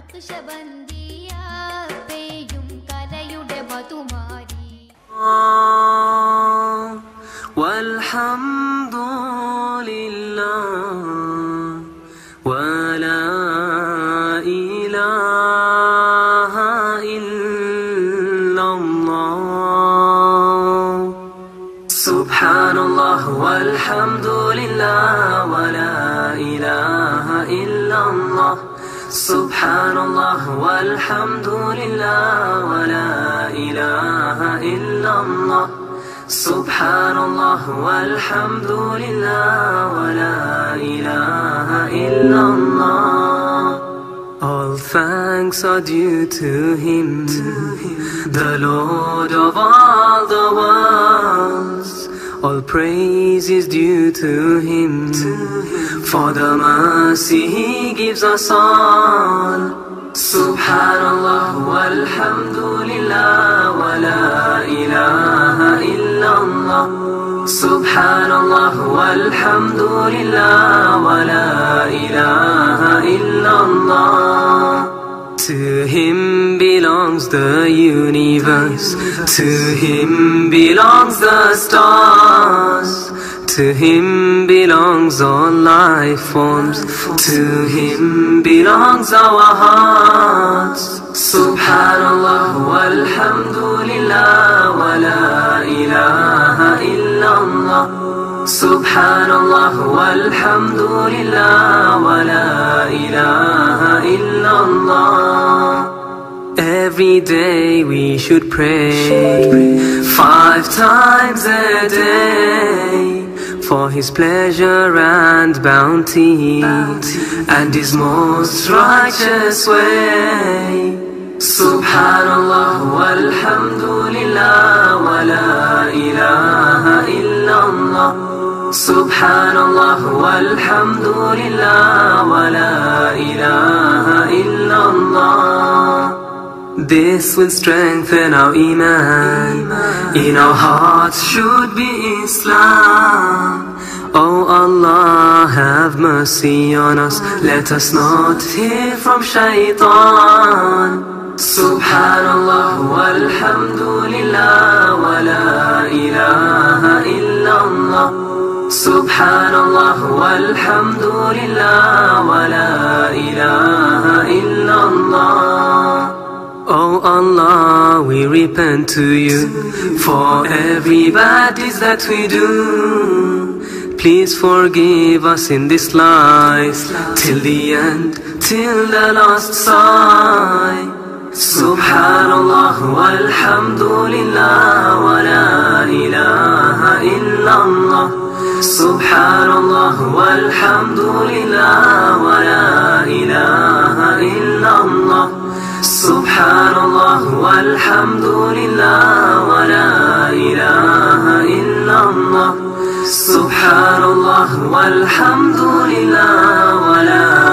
والحمد لله ولا إله إلا الله سبحان الله والحمد لله ولا إله إلا الله سبحان الله والحمد لله ولا إله إلا الله سبحان الله والحمد لله ولا إله إلا الله All thanks are due to Him, the Lord of all the worlds. All praise is due to Him, for the mercy He gives us all. Subhanallah walhamdulillah wa la ilaha illallah. Subhanallah walhamdulillah wa la ilaha illallah. To Him belongs the universe, to Him belongs the stars, to Him belongs all life forms, to Him belongs our hearts. Subhanallah walhamdulillah wa la ilaha illallah. Subhanallah walhamdulillah wa la ilaha illallah. Every day we should pray 5 times a day for His pleasure and bounty and His most righteous way. Subhanallah walhamdulillah wa la ilaha illallah. Subhanallah walhamdulillah wa la ilaha illallah. This will strengthen our iman. In our hearts should be Islam. Oh Allah, have mercy on us. Let us not hear from shaitan. Subhanallah walhamdulillah wa la ilaha illallah. Subhanallah walhamdulillah wa la ilaha illallah. Oh Allah, we repent to You for every bad deed that we do. Please forgive us in this life, till the end, till the last sigh. Subhanallah walhamdulillah wa la ilaha illallah. Subhanallah walhamdulillah wa la ilaha illallah. Subhanallah walhamdulillah wa la ilaha illallah. Subhanallah walhamdulillah wa la